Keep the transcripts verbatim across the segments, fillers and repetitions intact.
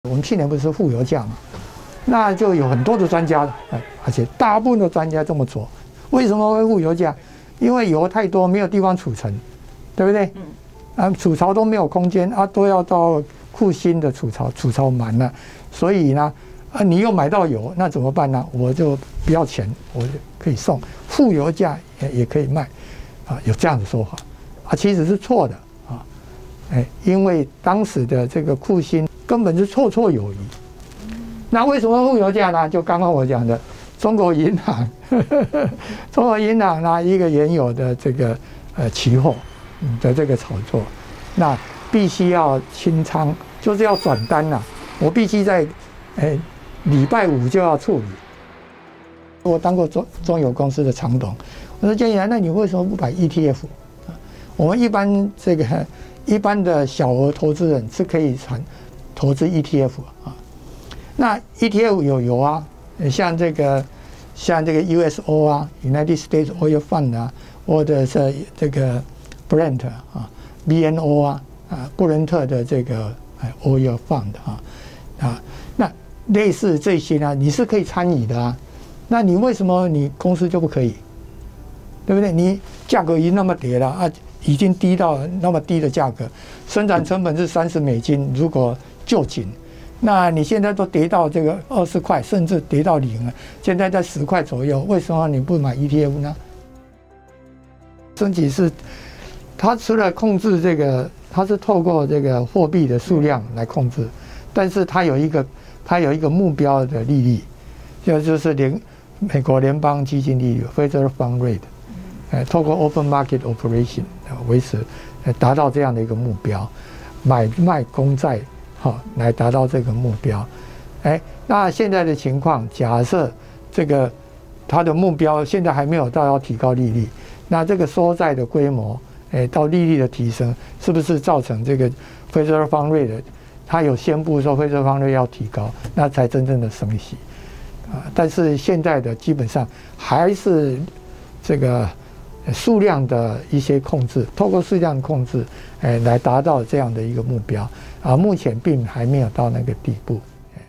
我们去年不是负油价嘛，那就有很多的专家，而且大部分的专家这么做。为什么会负油价？因为油太多，没有地方储存，对不对？啊，储槽都没有空间啊，都要到库欣的储槽，储槽满了，所以呢，啊，你又买到油，那怎么办呢？我就不要钱，我就可以送，负油价也也可以卖，啊，有这样的说法，啊，其实是错的啊，哎，因为当时的这个库欣根本是绰绰有余。那为什么负油价呢？就刚刚我讲的，中国银行，呵呵呵中国银行拿一个原有的这个呃期货的这个炒作，那必须要清仓，就是要转单呐、啊。我必须在哎礼拜五就要处理。我当过中中油公司的常董，我说建议，那你为什么不买 E T F？ 我们一般这个一般的小额投资人是可以产投资 E T F 啊。那 E T F 有油啊，像这个像这个 U S O 啊 ，United States Oil Fund 啊，或者是这个 Brent 啊 ，B N O 啊，啊布伦特的这个 Oil Fund 啊，啊，那类似这些呢，你是可以参与的啊。那你为什么你公司就不可以？对不对？你价格已经那么跌了啊，已经低到那么低的价格，生产成本是三十美金，如果就紧。那你现在都跌到这个二十块，甚至跌到零了，现在在十块左右，为什么你不买 E T F 呢？升级是，它除了控制这个，它是透过这个货币的数量来控制，但是它有一个它有一个目标的利率，就就是联美国联邦基金利率 （Federal Fund Rate）， 呃，透过 Open Market Operation 维持，呃，达到这样的一个目标，买卖公债。好，来达到这个目标，哎，那现在的情况，假设这个它的目标现在还没有到要提高利率，那这个收债的规模，哎，到利率的提升，是不是造成这个 Federal Fund Rate 它有宣布说 Federal Fund Rate 要提高，那才真正的升息啊？但是现在的基本上还是这个数量的一些控制，透过数量控制，哎，来达到这样的一个目标。啊，目前并还没有到那个地步。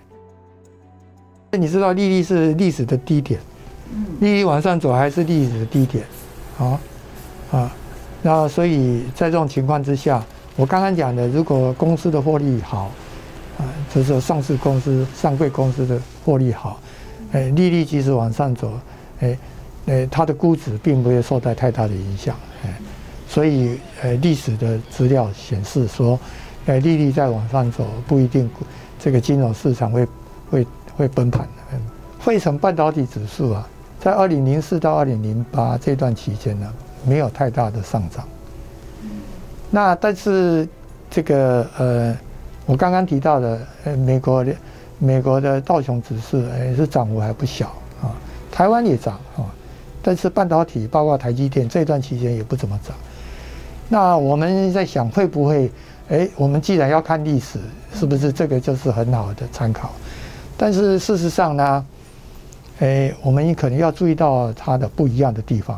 你知道利率是历史的低点，利率往上走还是历史的低点，啊啊，那所以在这种情况之下，我刚刚讲的，如果公司的获利好，啊，就是上市公司、上柜公司的获利好，哎，利率即使往上走，哎，哎，它的估值并不会受到太大的影响，哎，所以呃，历史的资料显示说。呃，利率再往上走，不一定这个金融市场会会会崩盘的。费城半导体指数啊，在二零零四到二零零八这段期间呢，没有太大的上涨。那但是这个呃，我刚刚提到的，呃，美国的美国的道琼指数，呃，是涨幅还不小啊。台湾也涨啊，但是半导体包括台积电这段期间也不怎么涨。那我们在想，会不会？哎，我们既然要看历史，是不是这个就是很好的参考？但是事实上呢，哎，我们可能要注意到它的不一样的地方。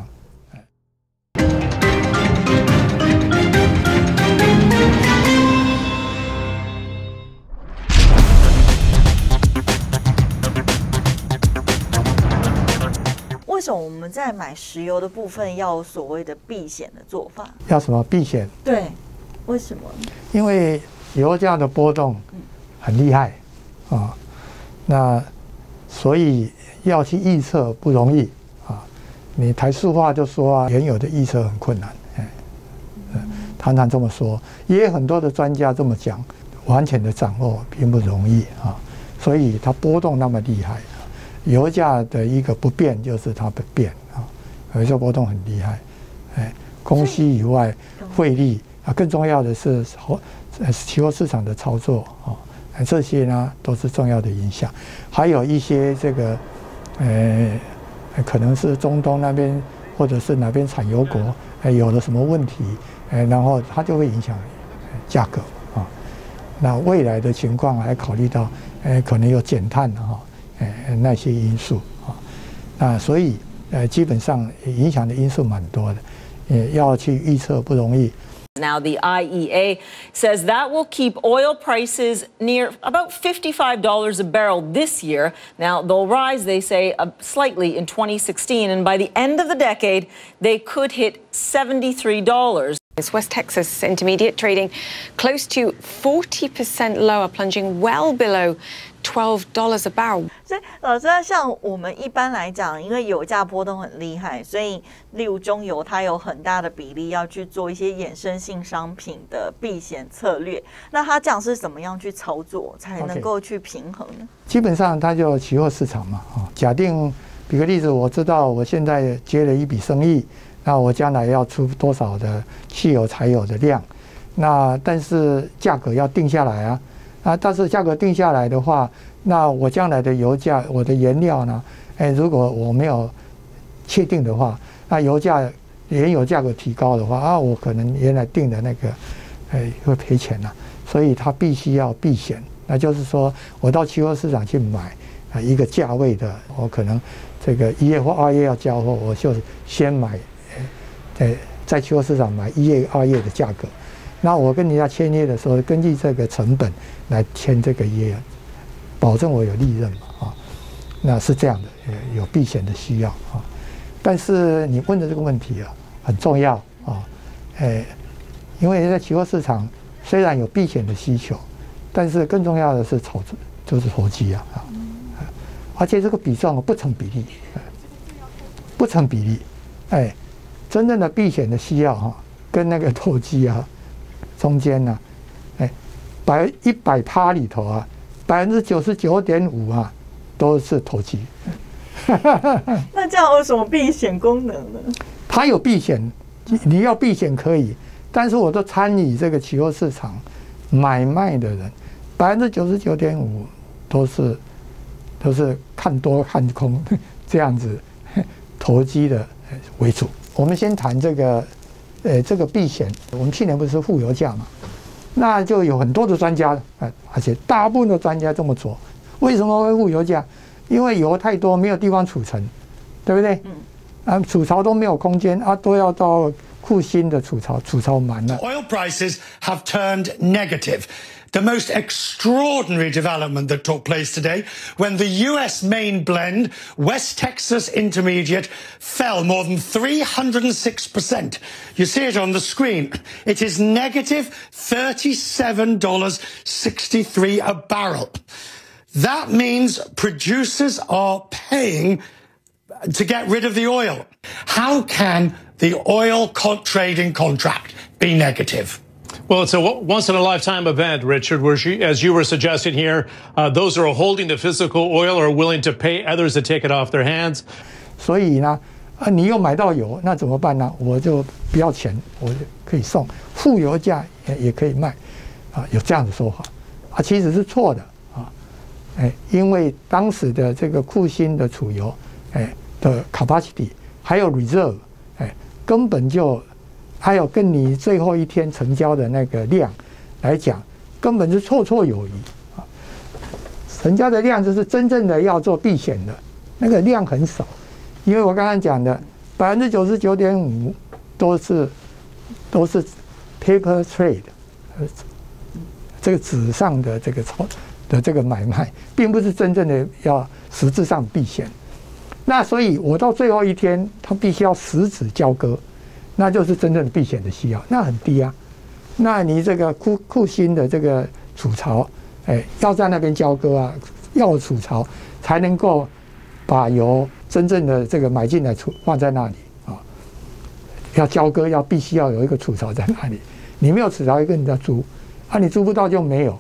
为什么我们在买石油的部分要所谓的避险的做法？ 要什么避险？ 对。为什么？ 因为油价的波动很厉害啊，那所以要去预测不容易啊。你台塑化就说啊，原有的预测很困难，哎，常常这么说，也有很多的专家这么讲，完全的掌握并不容易啊。所以它波动那么厉害，油价的一个不变就是它不变啊，有些波动很厉害，哎，供需以外，汇率。啊，更重要的是呃期货市场的操作啊，这些呢都是重要的影响。还有一些这个，呃，可能是中东那边或者是哪边产油国，呃，有了什么问题，呃，然后它就会影响价格啊。那未来的情况还考虑到，呃，可能有减碳哈，呃，那些因素啊。那所以呃，基本上影响的因素蛮多的，也要去预测不容易。 Now, the I E A says that will keep oil prices near about fifty-five dollars a barrel this year. Now, they'll rise, they say, uh, slightly in twenty sixteen, and by the end of the decade, they could hit seventy-three dollars. West Texas Intermediate trading close to forty percent lower, plunging well below twelve dollars a barrel. 所以老师，像我们一般来讲，因为油价波动很厉害，所以例如中油它有很大的比例要去做一些衍生性商品的避险策略。那它这样是怎么样去操作才能够去平衡呢？ Okay. 基本上它就期货市场嘛，啊，假定比个例子，我知道我现在接了一笔生意。 那我将来要出多少的汽油、柴油的量？那但是价格要定下来啊！啊，但是价格定下来的话，那我将来的油价、我的原料呢？哎，如果我没有确定的话，那油价、原油价格提高的话啊，我可能原来定的那个，哎，会赔钱呐、啊。所以它必须要避险。那就是说我到期货市场去买啊一个价位的，我可能这个一月或二月要交货，我就先买。 在在期货市场买一月、二月的价格，那我跟人家签约的时候，根据这个成本来签这个约，保证我有利润嘛啊，那是这样的，有避险的需要啊。但是你问的这个问题啊很重要啊，诶，因为在期货市场虽然有避险的需求，但是更重要的是炒作，就是投机啊啊，而且这个比重不成比例，不成比例，哎。 真正的避险的需要哈，跟那个投机啊，中间呢，哎，百一百趴里头啊，百分之九十九点五啊，都是投机。 那这样有什么避险功能呢？ 它有避险，你要避险可以，但是我都参与这个期货市场买卖的人，百分之九十九点五都是都是看多看空这样子投机的为主。 我们先谈这个，呃，这个避险。我们去年不是负油价嘛，那就有很多的专家，呃，而且大部分的专家这么做。为什么会负油价？因为油太多，没有地方储存，对不对？嗯。啊，储槽都没有空间啊，都要到库欣的储槽，储槽满了。 Oil prices have turned negative. The most extraordinary development that took place today when the U S main blend, West Texas Intermediate, fell more than three hundred six percent. You see it on the screen. It is negative thirty-seven dollars and sixty-three cents a barrel. That means producers are paying to get rid of the oil. How can the oil con- trading contract be negative? Well, it's a once-in-a-lifetime event, Richard, where, she, as you were suggesting here, uh, those who are holding the physical oil are willing to pay others to take it off their hands. 所以呢，啊，你又买到油，那怎么办呢？我就不要钱，我就可以送，负油价也也可以卖，啊，有这样的说法，啊，其实是错的啊，哎，因为当时的这个库欣的储油，哎的 capacity 还有 reserve， 哎，根本就。 还有跟你最后一天成交的那个量来讲，根本是绰绰有余啊！成交的量就是真正的要做避险的，那个量很少，因为我刚刚讲的百分之九十九点五都是都是 paper trade， 呃，这个纸上的这个操的这个买卖，并不是真正的要实质上避险。那所以我到最后一天，他必须要实质交割。 那就是真正的避险的需要，那很低啊。那你这个库库欣的这个储槽，哎，要在那边交割啊，要有储槽才能够把油真正的这个买进来储放在那里啊。要交割要必须要有一个储槽在那里，你没有储槽，跟人家租，啊，你租不到就没有。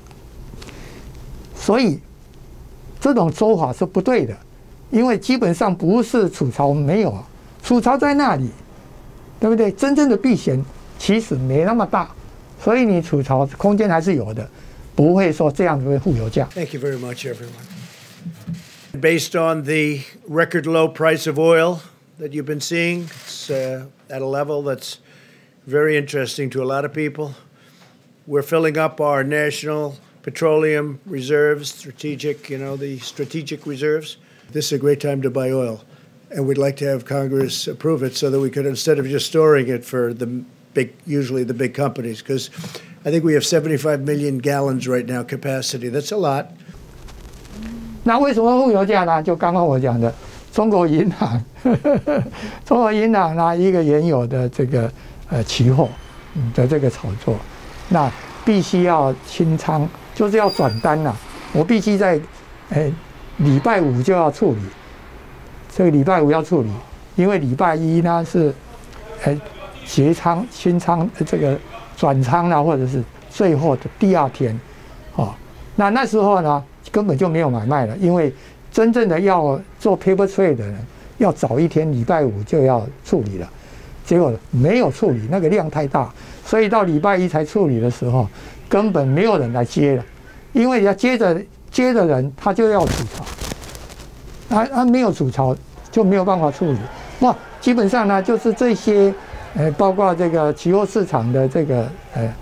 所以这种说法是不对的，因为基本上不是储槽没有啊，储槽在那里。 对不对？真正的避险其实没那么大，所以你储槽空间还是有的，不会说这样子会负油价。 Thank you very much, everyone. Based on the record low price of oil that you've been seeing, it's uh, at a level that's very interesting to a lot of people. We're filling up our national petroleum reserves, strategic, you know, the strategic reserves. This is a great time to buy oil. And we'd like to have Congress approve it so that we could, instead of just storing it for the big, usually the big companies, because I think we have seventy-five million gallons right now capacity. That's a lot. 那为什么负油价呢？就刚刚我讲的，中国银行，中国银行呢一个原有的这个呃期货的这个炒作，那必须要清仓，就是要转单呐、啊。我必须在呃礼拜五就要处理，这个礼拜五要处理，因为礼拜一呢是呃结仓清仓这个转仓呢，或者是最后的第二天，哦，那那时候呢根本就没有买卖了，因为真正的要做 paper trade 的人要早一天，礼拜五就要处理了，结果没有处理，那个量太大，所以到礼拜一才处理的时候，根本没有人来接了，因为要接着接的人他就要储槽，他他没有储槽就没有办法处理，哇，基本上呢就是这些。呃，包括这个期货市场的这个呃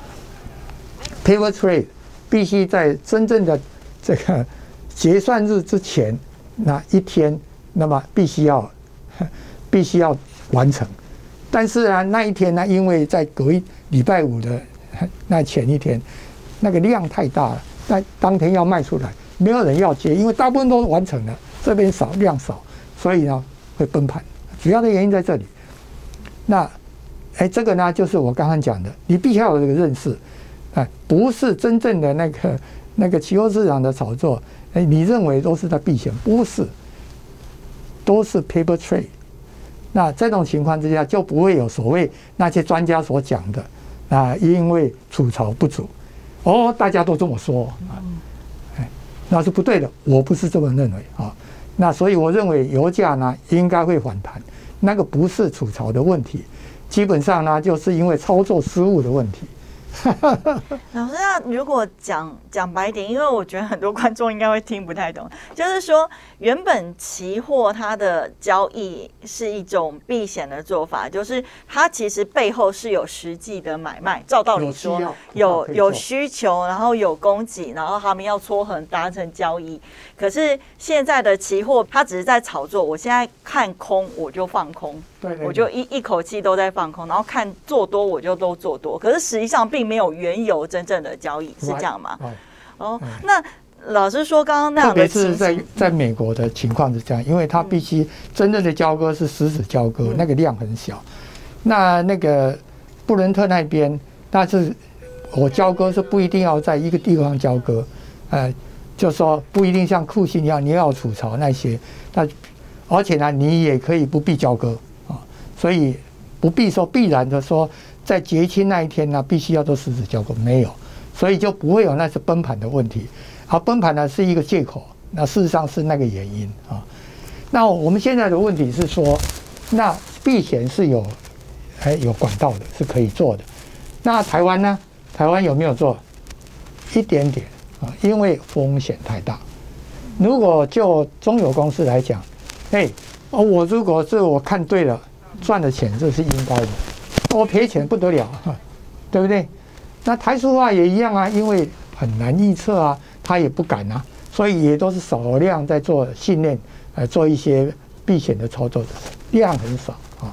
paper trade， 必须在真正的这个结算日之前那一天，那么必须要必须要完成。但是呢，那一天呢，因为在隔一礼拜五的那前一天，那个量太大了，那当天要卖出来，没有人要接，因为大部分都完成了，这边少量少，所以呢会崩盘。主要的原因在这里。那哎，这个呢，就是我刚刚讲的，你必须要有这个认识，哎，不是真正的那个那个期货市场的炒作，哎，你认为都是在避险，不是，都是 paper trade。那这种情况之下，就不会有所谓那些专家所讲的啊，因为储槽不足，哦，大家都这么说啊，哎，那是不对的，我不是这么认为啊。那所以我认为油价呢应该会反弹，那个不是储槽的问题。基本上呢，就是因为操作失误的问题。 老师，那如果讲讲白点，因为我觉得很多观众应该会听不太懂，就是说，原本期货它的交易是一种避险的做法，就是它其实背后是有实际的买卖，照道理说有有需求，然后有供给，然后他们要撮合达成交易。可是现在的期货，它只是在炒作，我现在看空我就放空， 对对对， 我就一一口气都在放空，然后看做多我就都做多，可是实际上并没有原油真正的交易，是这样吗？哦，那老师说刚刚那样的情形， 特别是在在美国的情况是这样，因为它必须真正的交割是实质交割，嗯、那个量很小。那那个布伦特那边，但是我交割是不一定要在一个地方交割，呃，就说不一定像库欣一样，你要储槽那些，那而且呢，你也可以不必交割啊，所以不必说必然的说。在结清那一天呢，必须要做实质交割，没有，所以就不会有那次崩盘的问题。而崩盘呢是一个借口，那事实上是那个原因啊。那我们现在的问题是说，那避险是有，哎有管道的，是可以做的。那台湾呢？台湾有没有做？一点点啊，因为风险太大。如果就中油公司来讲，哎，哦，我如果是我看对了，赚的钱这是应该的。我赔钱不得了，对不对？那台塑化也一样啊，因为很难预测啊，他也不敢啊，所以也都是少量在做训练，呃，做一些避险的操作的，量很少啊。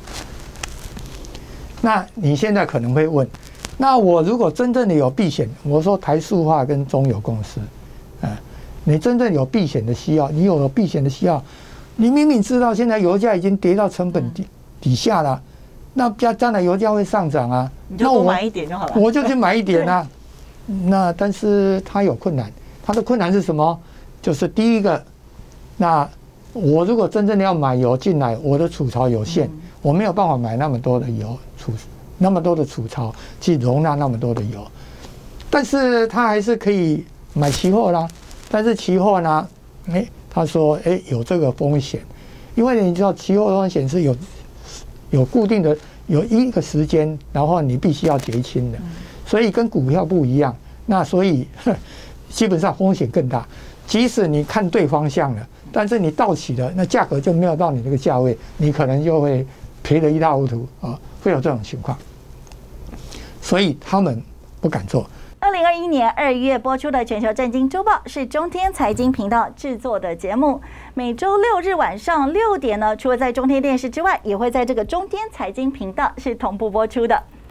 那你现在可能会问，那我如果真正的有避险，我说台塑化跟中油公司，啊，你真正有避险的需要，你有避险的需要，你明明知道现在油价已经跌到成本底底下了。那将来油价会上涨啊， 你就多买一点就好了。 我就去买一点啊。那但是它有困难，它的困难是什么？就是第一个，那我如果真正的要买油进来，我的储槽有限，嗯、我没有办法买那么多的油储，那么多的储槽去容纳那么多的油。但是他还是可以买期货啦。但是期货呢，哎，他说，哎，有这个风险，因为你知道期货风险是有。有固定的有一个时间，然后你必须要结清的，所以跟股票不一样。那所以基本上风险更大。即使你看对方向了，但是你到期了，那价格就没有到你这个价位，你可能就会赔得一塌糊涂啊，会有这种情况。所以他们不敢做。 二零二一年二月播出的《全球震惊周报》是中天财经频道制作的节目，每周六日晚上六点呢，除了在中天电视之外，也会在这个中天财经频道是同步播出的。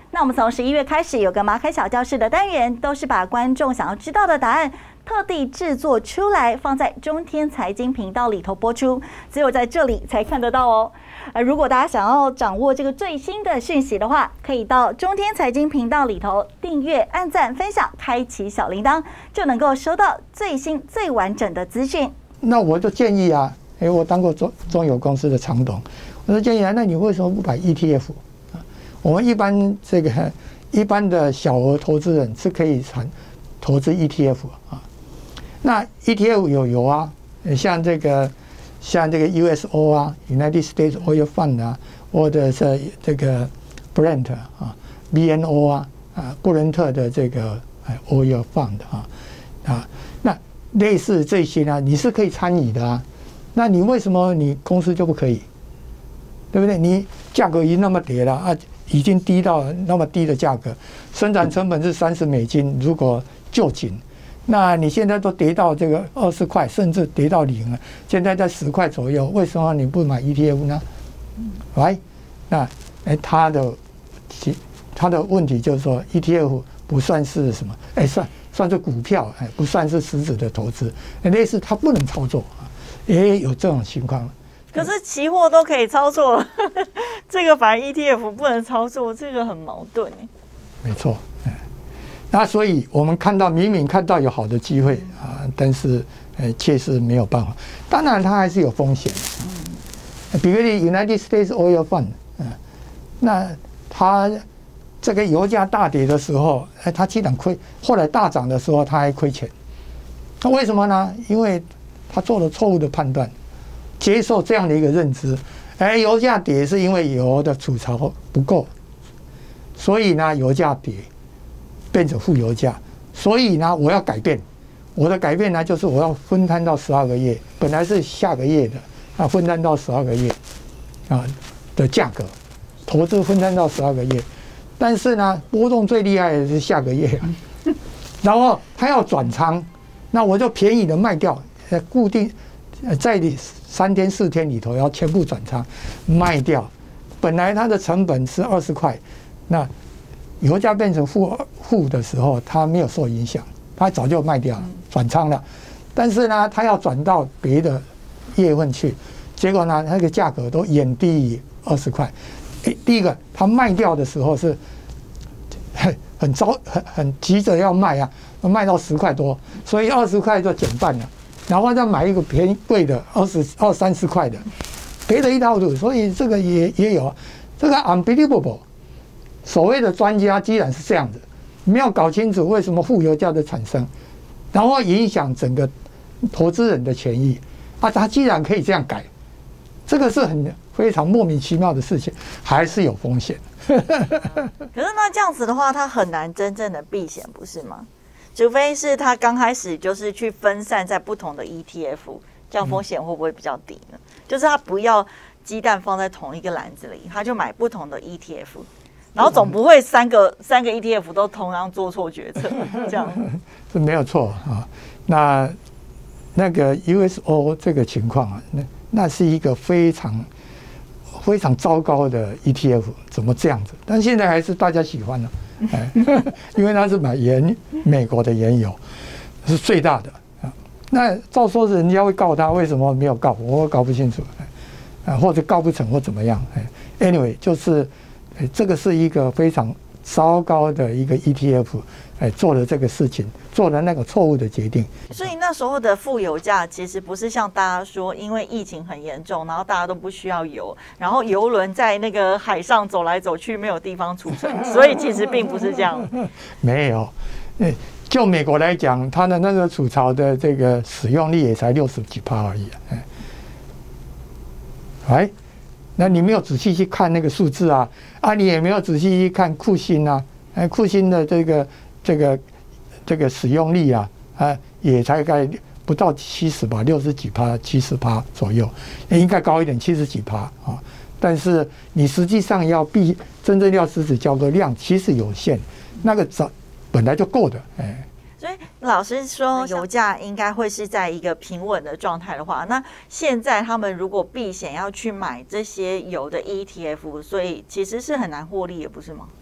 那我们从十一月开始有个马凯小教室的单元，都是把观众想要知道的答案特地制作出来，放在中天财经频道里头播出，只有在这里才看得到哦。而如果大家想要掌握这个最新的讯息的话，可以到中天财经频道里头订阅、按赞、分享、开启小铃铛，就能够收到最新最完整的资讯。 那我就建议啊，哎，我当过中中油公司的常董，我就建议啊，那你为什么不买 E T F？我们一般这个一般的小额投资人是可以产投资 E T F 啊。那 E T F 有有啊，像这个像这个 U S O 啊 ，United States Oil Fund 啊，或者是这个 Brent 啊 ，B N O 啊，啊布伦特的这个 Oil Fund 啊啊，那类似这些呢，你是可以参与的啊。那你为什么你公司就不可以？对不对？你价格已经那么跌了啊，已经低到那么低的价格，生产成本是三十美金，如果就紧，那你现在都跌到这个二十块，甚至跌到零了，现在在十块左右，为什么你不买 E T F 呢？来，那哎，他的他的问题就是说 ，E T F 不算是什么，哎，算算是股票，哎，不算是实质的投资，类似它不能操作啊，也有这种情况。 可是期货都可以操作，这个反而 E T F 不能操作，这个很矛盾。 没错，那所以我们看到明明看到有好的机会啊，但是呃，确实没有办法。当然，它还是有风险。比如 United States Oil Fund， 嗯，那它这个油价大跌的时候，哎，它竟然亏；后来大涨的时候，它还亏钱。那为什么呢？因为它做了错误的判断。接受这样的一个认知，哎，油价跌是因为油的储藏不够，所以呢，油价跌变成负油价，所以呢，我要改变，我的改变呢，就是我要分摊到十二个月，本来是下个月的，啊，分摊到十二个月，啊的价格，投资分摊到十二个月，但是呢，波动最厉害的是下个月，然后它要转仓，那我就便宜的卖掉，固定。在三天四天里头要全部转仓卖掉，本来它的成本是二十块，那油价变成负负的时候，它没有受影响，它早就卖掉了转仓了。但是呢，它要转到别的月份去，结果呢，那个价格都远低于二十块。第一个，它卖掉的时候是很很着很很急着要卖啊，卖到十块多，所以二十块就减半了。然后再买一个便宜贵的二十二三十块的，赔了一塌糊涂。所以这个也也有这个 unbelievable。所谓的专家既然是这样子，没有搞清楚为什么负油价的产生，然后影响整个投资人的权益啊，他既然可以这样改，这个是很非常莫名其妙的事情，还是有风险。 可是那这样子的话，它很难真正的避险，不是吗？除非是他刚开始就是去分散在不同的 E T F， 这样风险会不会比较低呢？嗯、就是他不要鸡蛋放在同一个篮子里，他就买不同的 E T F， 然后总不会三个三个 E T F 都同样做错决策，这样是没有错啊。那那个 U S O 这个情况啊，那那是一个非常非常糟糕的 E T F， 怎么这样子？但现在还是大家喜欢呢、啊。哎，因为他是买原美国的原油，是最大的啊。那照说是人家会告他，为什么没有告？我搞不清楚，啊，或者告不成或怎么样？哎 ，anyway， 就是，哎，这个是一个非常糟糕的一个 E T F， 哎，做了这个事情，做了那个错误的决定。 所以那时候的负油价其实不是像大家说，因为疫情很严重，然后大家都不需要油，然后油轮在那个海上走来走去，没有地方储存，所以其实并不是这样。 没有，哎，就美国来讲，它的那个储槽的这个使用率也才六十几趴而已，哎，哎，那你没有仔细去看那个数字啊，啊，你也没有仔细去看库欣啊，哎，库欣的这个这个这个使用率啊。啊，也才该不到七十吧，六十几趴、七十趴左右，应该高一点，七十几趴啊。但是你实际上要必真正要实质交割量，其实有限，那个早本来就够的，哎。 所以老师说，油价应该会是在一个平稳的状态的话，那现在他们如果避险要去买这些油的 E T F， 所以其实是很难获利，也不是吗？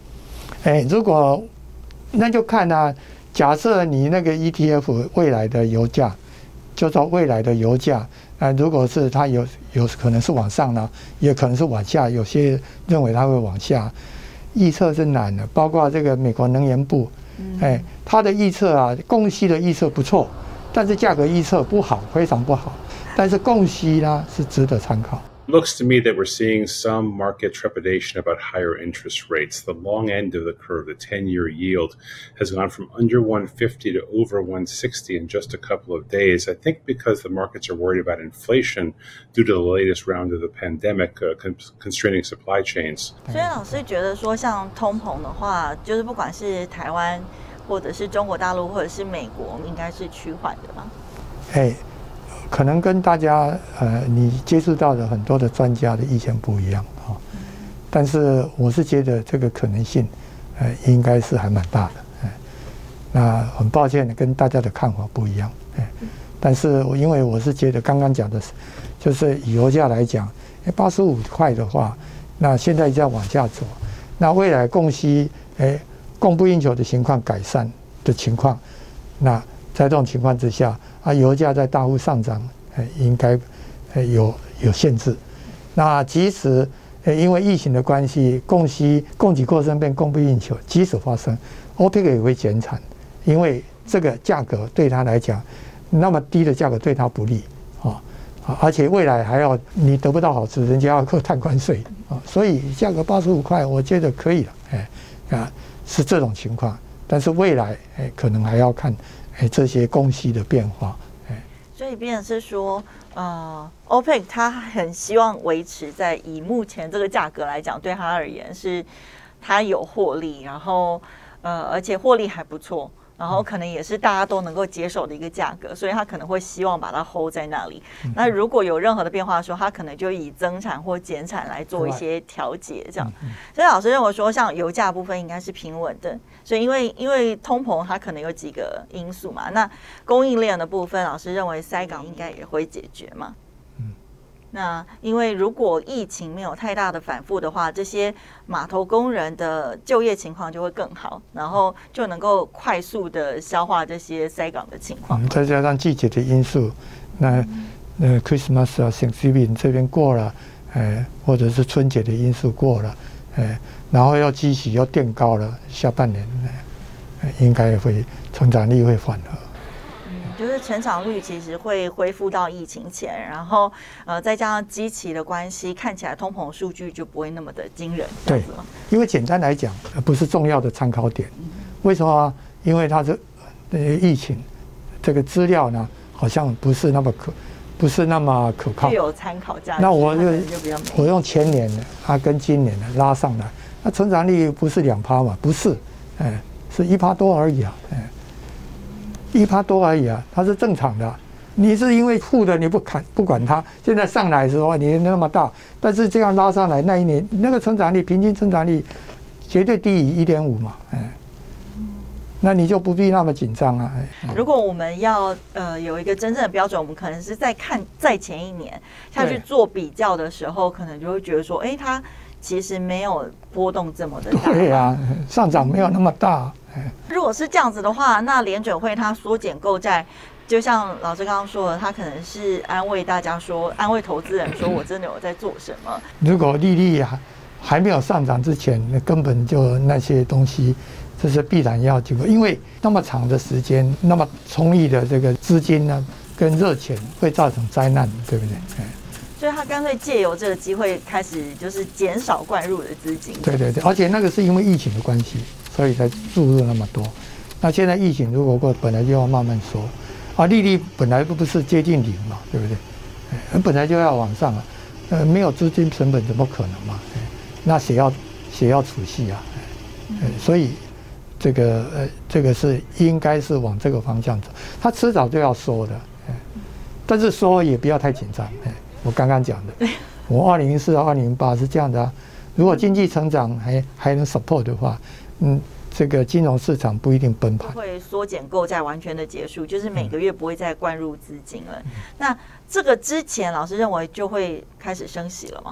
哎，如果那就看啊，假设你那个 E T F 未来的油价，就说未来的油价，啊，如果是它有有可能是往上呢，也可能是往下，有些认为它会往下，预测是难的。包括这个美国能源部，哎，它的预测啊，供需的预测不错，但是价格预测不好，非常不好。但是供需呢是值得参考。 Looks to me that we're seeing some market trepidation about higher interest rates. The long end of the curve, the ten-year yield, has gone from under one fifty to over one sixty in just a couple of days. I think because the markets are worried about inflation due to the latest round of the pandemic uh, constraining supply chains. 所以老师觉得说，像通膨的话，就是不管是台湾，或者是中国大陆，或者是美国，应该是趋缓的吗？ 哎。可能跟大家呃，你接触到的很多的专家的意见不一样啊，但是我是觉得这个可能性，呃，应该是还蛮大的。哎，那很抱歉跟大家的看法不一样。哎，但是我因为我是觉得刚刚讲的，就是以油价来讲，八十五块的话，那现在在往下走，那未来供需哎供不应求的情况改善的情况，那在这种情况之下。啊，油价在大幅上涨，呃，应该呃有有限制。那即使呃因为疫情的关系，供需供给过剩变供不应求，即使发生 ，O P E C 也会减产，因为这个价格对他来讲，那么低的价格对他不利啊啊，而且未来还要你得不到好处，人家要扣碳关税啊，所以价格八十五块，我觉得可以了，哎啊是这种情况，但是未来哎可能还要看。哎，这些供需的变化，哎， 所以变成是说，呃 ，O P E C 它很希望维持在以目前这个价格来讲，对它而言是它有获利，然后呃，而且获利还不错，然后可能也是大家都能够接受的一个价格，所以他可能会希望把它 hold 在那里。嗯、那如果有任何的变化的时候，他可能就以增产或减产来做一些调节，这样。嗯、所以老师认为说，像油价部分应该是平稳的。所以因为因为通膨它可能有几个因素嘛，那供应链的部分，老师认为塞港应该也会解决嘛。那因为如果疫情没有太大的反复的话，这些码头工人的就业情况就会更好，然后就能够快速的消化这些塞港的情况。 嗯、再加上季节的因素，那呃 Christmas 啊 Thanksgiving 这边过了，呃，或者是春节的因素过了，呃，然后要基期要垫高了，下半年呃应该会成长力会缓和。 就是成长率其实会恢复到疫情前，然后呃再加上基期的关系，看起来通膨数据就不会那么的惊人。 对，因为简单来讲，不是重要的参考点。为什么啊？因为它是呃疫情这个资料呢，好像不是那么可，不是那么可靠。 具有参考价值。 那我就我用前年的，它跟今年的拉上来，那成长率不是两趴嘛？不是，哎，是一趴多而已啊，哎。一趴多而已啊，它是正常的。你是因为负的，你不看不管它，现在上来的时候你那么大，但是这样拉上来那一年那个成长率平均成长率绝对低于一点五嘛，哎，那你就不必那么紧张啊。 如果我们要呃有一个真正的标准，我们可能是在看在前一年下去做比较的时候，可能就会觉得说，哎，它其实没有波动这么的大。 对啊，上涨没有那么大。 如果是这样子的话，那联准会它缩减购债，就像老师刚刚说的，它可能是安慰大家说，安慰投资人说，我真的有在做什么。 如果利率还还没有上涨之前，那根本就那些东西，这是必然要经过，因为那么长的时间，那么充裕的这个资金呢，跟热钱会造成灾难，对不对？ 所以他干脆借由这个机会开始就是减少灌入的资金。 对对对，而且那个是因为疫情的关系。所以才注入那么多。那现在疫情如果过，本来就要慢慢缩，啊，利率本来不是接近零嘛，对不对？哎，本来就要往上啊，呃，没有资金成本怎么可能嘛？哎，那谁要谁要储蓄啊？哎，所以这个呃，这个是应该是往这个方向走，它迟早就要缩的。哎，但是缩也不要太紧张。哎，我刚刚讲的，我二零一四到二零一八是这样的啊。如果经济成长还还能 support 的话，嗯，这个金融市场不一定崩盘， 会缩减购债完全的结束，就是每个月不会再灌入资金了。嗯、那这个之前，老师认为就会开始升息了吗？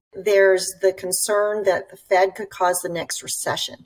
There's the concern that the Fed could cause the next recession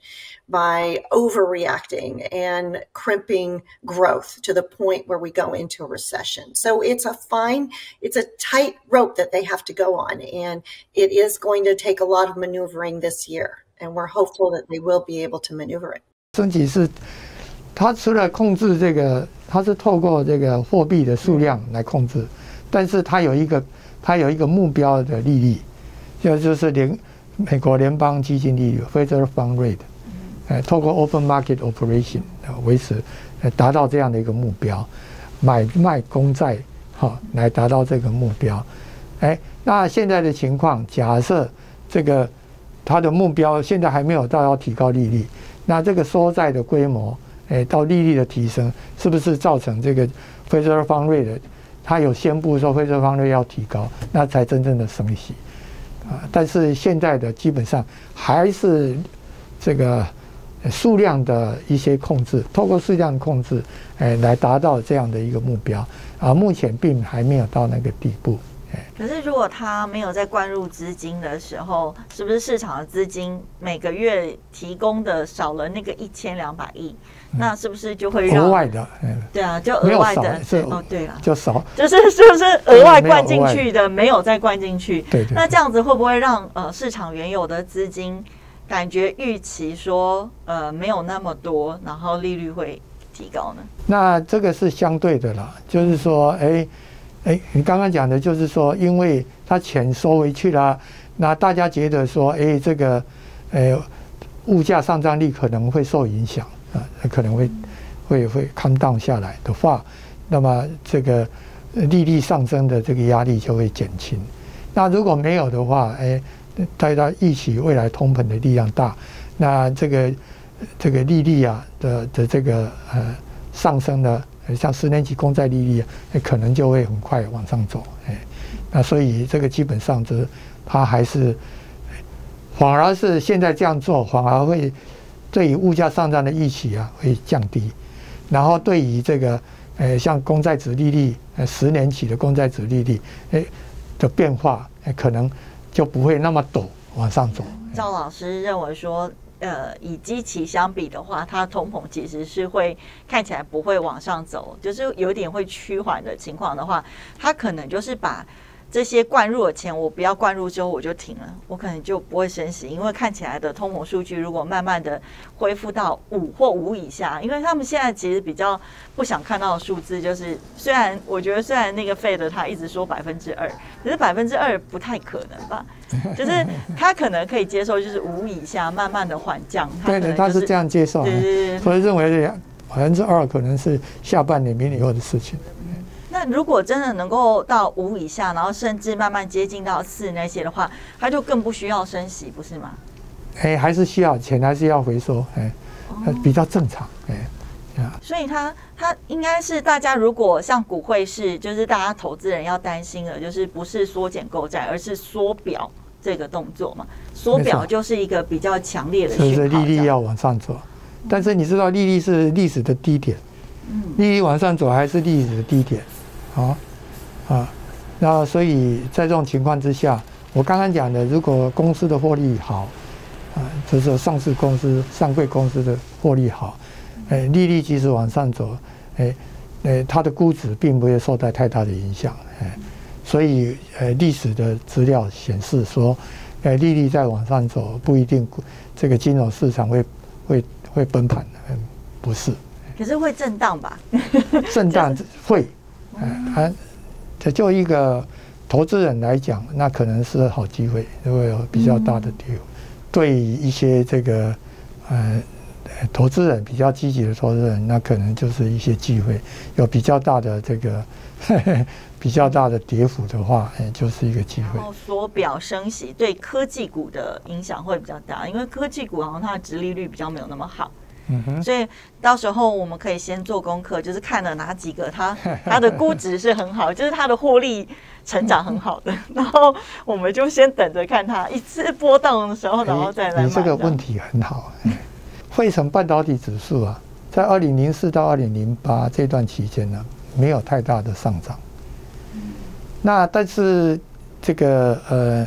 by overreacting and crimping growth to the point where we go into a recession. So it's a fine, it's a tight rope that they have to go on. And it is going to take a lot of maneuvering this year. And we're hopeful that they will be able to maneuver it. 升息是，它除了控制这个，它是透过这个货币的数量来控制，但是它有一个，它有一个目标的利率。就就是联美国联邦基金利率 （Federal Fund Rate）， 呃，透过 Open Market Operation 维持，呃，达到这样的一个目标，买卖公债，好，来达到这个目标。哎，那现在的情况，假设这个它的目标现在还没有到要提高利率，那这个收债的规模，哎，到利率的提升，是不是造成这个 Federal Fund Rate 它有宣布说 Federal Fund Rate 要提高，那才真正的升息。啊，但是现在的基本上还是这个数量的一些控制，透过数量控制，哎，来达到这样的一个目标啊。目前并还没有到那个地步。 可是，如果他没有在灌入资金的时候，是不是市场的资金每个月提供的少了那个一千两百亿？那是不是就会让额外的？ 对啊，就额外的哦， 对了， 就少， 就是就是额外灌进去的，没有再灌进去。 对对。 那这样子会不会让呃市场原有的资金感觉预期说呃没有那么多，然后利率会提高呢？ 那这个是相对的啦，就是说，哎。哎，你刚刚讲的就是说，因为他钱收回去了，那大家觉得说，哎，这个，呃，物价上涨率可能会受影响啊，可能会会会 come down 下来的话，那么这个利率上升的这个压力就会减轻。那如果没有的话，哎，大家预期未来通膨的力量大，那这个这个利率啊的的这个呃上升呢？像十年期公债利率，可能就会很快往上走，哎，那所以这个基本上就是它还是，反而是现在这样做，反而会对于物价上涨的预期啊会降低，然后对于这个呃像公债殖利率，呃十年期的公债殖利率，哎的变化，哎可能就不会那么陡往上走。 赵老师认为说。呃，以基期相比的话，它通膨其实是会看起来不会往上走，就是有点会趋缓的情况的话，它可能就是把这些灌入的钱，我不要灌入之后我就停了，我可能就不会升息，因为看起来的通膨数据如果慢慢的恢复到五或五以下，因为他们现在其实比较不想看到的数字就是，虽然我觉得虽然那个 Fed 他一直说百分之二，可是百分之二不太可能吧，就是他可能可以接受就是五以下慢慢的缓降， 对的，他是这样接受， 对对对， 所以认为百分之二可能是下半年明年以后的事情。 那如果真的能够到五以下，然后甚至慢慢接近到四那些的话，它就更不需要升息，不是吗？ 哎，还是需要钱，还是要回收，哎，哦、比较正常，哎， 啊。所以它它应该是大家如果像股汇市，就是大家投资人要担心的，就是不是缩减购债，而是缩表这个动作嘛。缩表就是一个比较强烈的讯号， 就是利率要往上走，但是你知道利率是历史的低点，嗯、利率往上走还是历史的低点。好，啊，那所以在这种情况之下，我刚刚讲的，如果公司的获利好，啊，就是上市公司、上柜公司的获利好，哎，利率即使往上走，哎，哎，它的估值并不会受到太大的影响，哎，所以，呃，历史的资料显示说，哎，利率再往上走，不一定这个金融市场会会会崩盘，嗯，不是。 可是会震荡吧？ 震荡会。啊，这就一个投资人来讲，那可能是好机会，会有比较大的跌幅。对于一些这个呃投资人比较积极的投资人，那可能就是一些机会，有比较大的这个呵呵比较大的跌幅的话，哎，就是一个机会。 然后缩表升息对科技股的影响会比较大，因为科技股好像它的殖利率比较没有那么好。嗯、所以到时候我们可以先做功课，就是看了哪几个它它的估值是很好，就是它的获利成长很好的，然后我们就先等着看它一次波动的时候，然后再来买。 你这个问题很好。汇成半导体指数啊，在二零零四到二零零八这段期间呢，没有太大的上涨。那但是这个呃，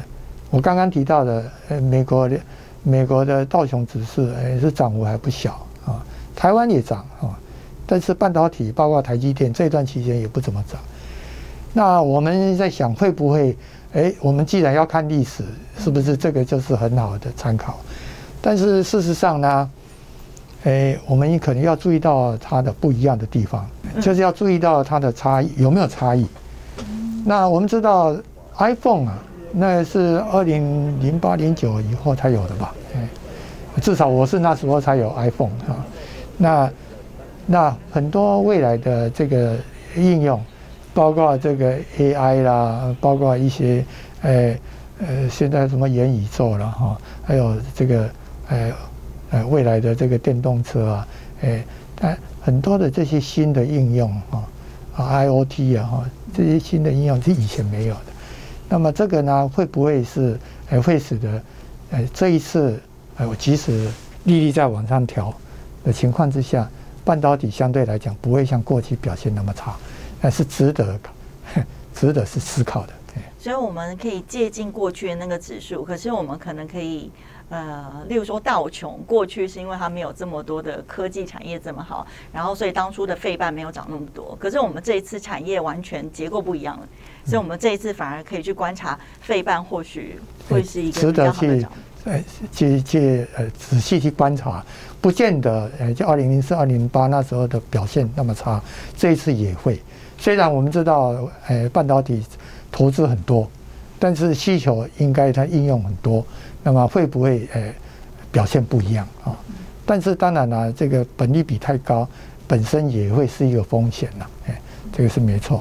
我刚刚提到的，呃，美国的美国的道琼指数，呃，是涨幅还不小啊。台湾也涨啊，但是半导体包括台积电这段期间也不怎么涨。那我们在想，会不会？哎，我们既然要看历史，是不是这个就是很好的参考？但是事实上呢，哎，我们可能要注意到它的不一样的地方，就是要注意到它的差异有没有差异。那我们知道 iPhone 啊，那是二零零八零九以后才有的吧？哎，至少我是那时候才有 iPhone 啊。那那很多未来的这个应用。包括这个 A I 啦，包括一些，呃呃，现在什么元宇宙了哈，还有这个呃呃未来的这个电动车啊，哎，但很多的这些新的应用啊，啊 I O T 啊哈，这些新的应用是以前没有的。那么这个呢，会不会是呃会使得呃这一次呃即使利率在往上调的情况之下，半导体相对来讲不会像过去表现那么差？那是值得，值得是思考的。 所以我们可以借鉴过去的那个指数，可是我们可能可以，呃，例如说道琼，过去是因为它没有这么多的科技产业这么好，然后所以当初的费半没有涨那么多。可是我们这一次产业完全结构不一样了，所以我们这一次反而可以去观察费半，或许会是一个比较好的涨。 呃，去去呃仔细去观察，不见得呃，就二零零四、二零零八那时候的表现那么差，这一次也会。虽然我们知道，呃，半导体投资很多，但是需求应该它应用很多，那么会不会呃表现不一样啊？但是当然了，这个本益比太高，本身也会是一个风险呐，哎，这个是没错。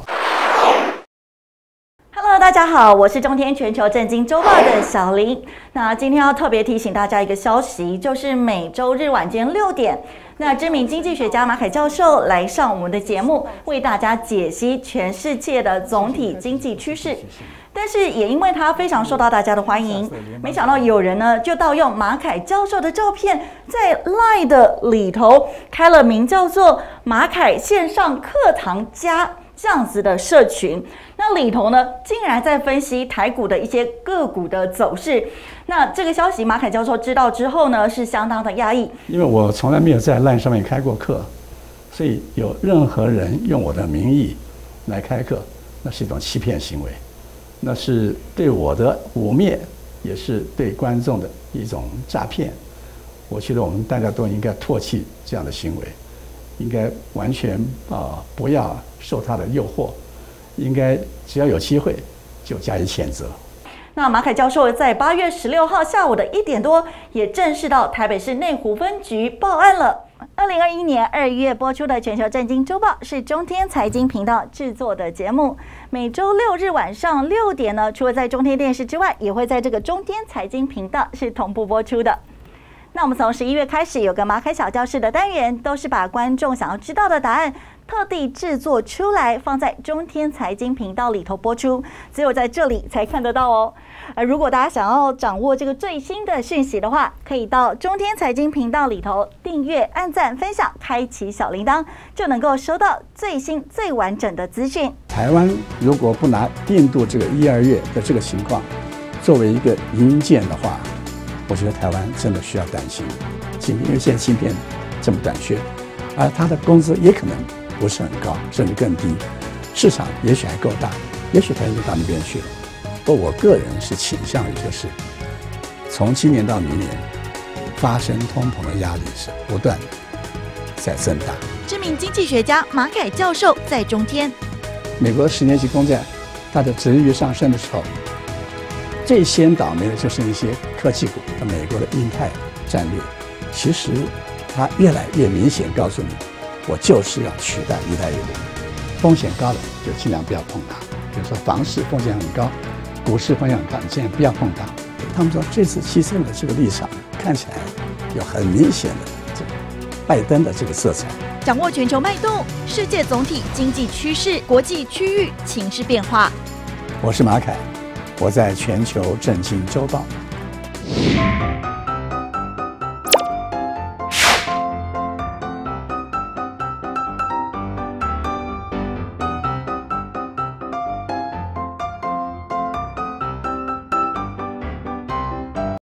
Hello， 大家好，我是中天全球震惊周报的小林。那今天要特别提醒大家一个消息，就是每周日晚间六点。那知名经济学家马凯教授来上我们的节目，为大家解析全世界的总体经济趋势。但是也因为他非常受到大家的欢迎，没想到有人呢就盗用马凯教授的照片，在 LINE 的里头开了名叫做“马凯线上课堂家”这样子的社群。那里头呢，竟然在分析台股的一些个股的走势。那这个消息，马凯教授知道之后呢，是相当的压抑。 因为我从来没有在 LINE 上面开过课，所以有任何人用我的名义来开课，那是一种欺骗行为，那是对我的污蔑，也是对观众的一种诈骗。我觉得我们大家都应该唾弃这样的行为，应该完全啊、呃、不要受他的诱惑，应该只要有机会就加以谴责。 那马凯教授在八月十六号下午的一点多，也正式到台北市内湖分局报案了。二零二一年二月播出的《全球震惊周报》是中天财经频道制作的节目，每周六日晚上六点呢，除了在中天电视之外，也会在这个中天财经频道是同步播出的。那我们从十一月开始有个马凯小教室的单元，都是把观众想要知道的答案特地制作出来，放在中天财经频道里头播出，只有在这里才看得到哦。而如果大家想要掌握这个最新的讯息的话，可以到中天财经频道里头订阅、按赞、分享、开启小铃铛，就能够收到最新最完整的资讯。 台湾如果不拿印度这个一二月的这个情况作为一个引荐的话，我觉得台湾真的需要担心芯片，因为现在芯片这么短缺，而它的工资也可能不是很高，甚至更低，市场也许还够大，也许台湾就到那边去了。不过我个人是倾向于就是从今年到明年发生通膨的压力是不断在增大。 知名经济学家马凯教授在中天， 美国十年期公债它的殖利率上升的时候，最先倒霉的就是一些科技股，美国的印太战略，其实它越来越明显告诉你，我就是要取代一带一路，风险高的就尽量不要碰它，比如说房市风险很高，股市风险很高，你尽量不要碰它。他们说这次牺牲的这个立场看起来有很明显的这个拜登的这个色彩。 掌握全球脉动，世界总体经济趋势，国际区域情势变化。 我是马凯，我在全球震惊周报。